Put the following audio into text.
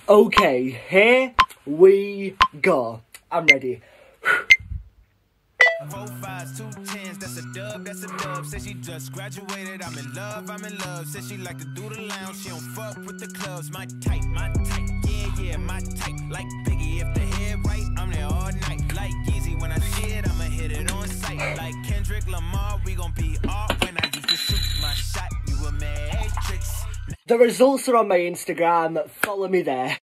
Okay, here we go. I'm ready. 4 5s, 2 10s, that's a dub, that's a dub. Said she just graduated, I'm in love, I'm in love. Said she like to do the lounge, she don't fuck with the clubs. My type, yeah, my type. Like Biggie, if the head right, I'm there all night. Like Yeezy, when I see it, I'ma hit it on sight. Like Kendrick Lamar, we gon' be off when I used to shoot my shot. You a matrix. The results are on my Instagram, follow me there.